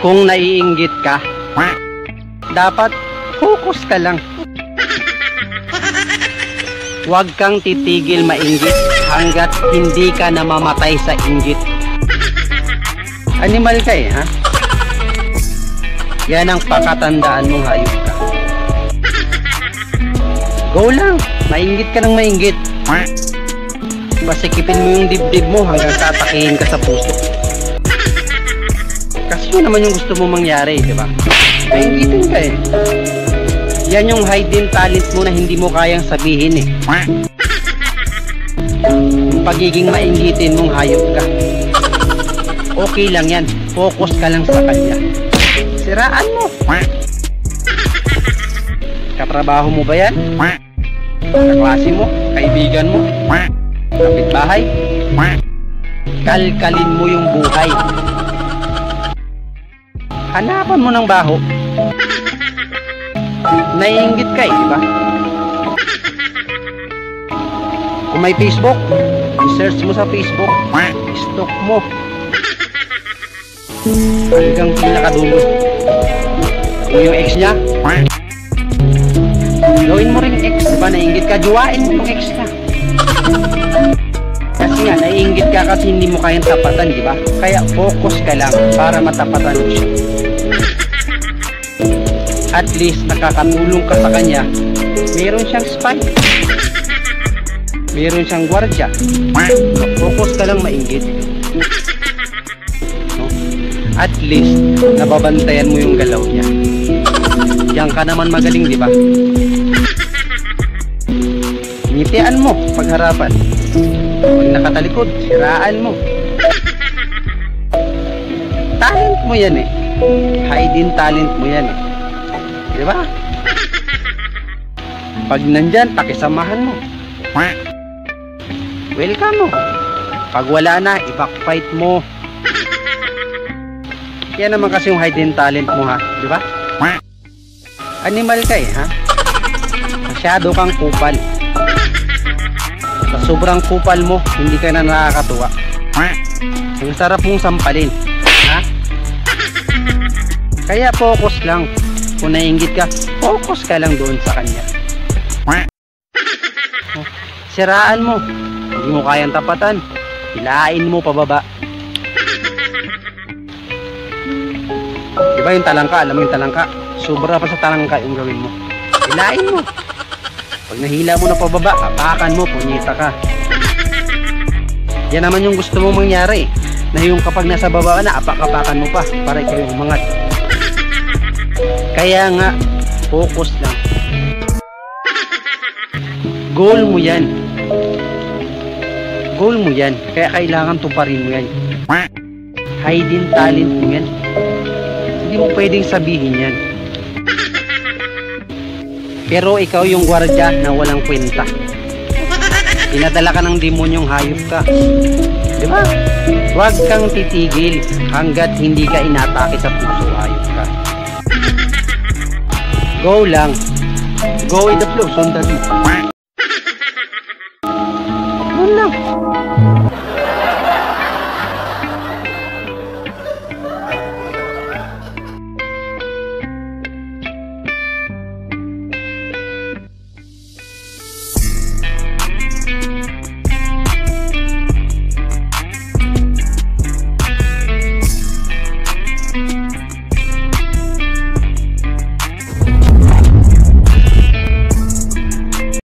Kung naiinggit ka, dapat focus ka lang. Huwag kang titigil mainggit hanggat hindi ka namamatay sa inggit. Animal ka ha? Yan ang pakatandaan mong hayop ka. Go lang, mainggit ka ng mainggit. Pasikipin mo yung dibdib mo hanggang tatakihin ka sa puso. Kasi yun naman yung gusto mo mangyari, di ba? Mainggitin ka Yan yung hidden talent mo na hindi mo kayang sabihin Yung pagiging mainggitin mong hayop ka. Okay lang yan, focus ka lang sa kanya. Siraan mo. Katrabaho mo ba yan? Kaklase mo? Kaibigan mo? Kapitbahay? Kalkalin mo yung buhay. Hanapan mo ng baho. Naiinggit ka di ba? Kung may Facebook, search mo sa Facebook, stalk mo hanggang pinakadulo. Kung yung ex niya, gawin mo rin ex, diba? Naiinggit ka, juwain mo yung ex niya. Kasi nga, naiinggit ka kasi hindi mo kayang tapatan, diba? Kaya focus ka lang para matapatan mo siya. At least nakakatulong ka sa kanya. Meron siyang spy, meron siyang gwardya. Focus ka lang mainggit. At least nababantayan mo yung galaw niya. Diyan ka naman magaling, di ba? Ngitian mo pagharapan. Pag nakatalikod, siraan mo. Talent mo yan hidden talent mo yan di ba? Pag nandyan, pakisamahan mo. Welcome mo. Pag wala na, i-backfight mo. Yan naman kasi yung hidden talent mo di ba? Animal ka ha? Masyado kang kupal. Sa sobrang kupal mo, hindi ka na nakakatuwa. Ang sarap mong sampalin Kaya focus lang. Kung naiinggit ka, focus ka lang doon sa kanya. Siraan mo. Hindi mo kayang tapatan, hilain mo pababa. Diba yung talangka? Alam mo yung talangka? Sobra pa sa talangka yung gawin mo. Hilain mo. Pag nahila mo na pababa, apakan mo, punyita ka. Yan naman yung gusto mo mangyari. Na yung kapag nasa baba na, apak-apakan mo pa para ikaw yung umangat. Kaya nga, focus lang. Goal mo yan. Goal mo yan. Kaya kailangan tuparin mo yan. Hidden talent mo yan. Hindi mo pwedeng sabihin yan. Pero ikaw yung gwardya na walang kwenta. Dinadala ka ng demonyong hayop ka. Diba? Huwag kang titigil hanggat hindi ka inatake sa puso, hayop ka. Go lang. Go with the flow. Sundan mo. Yun lang.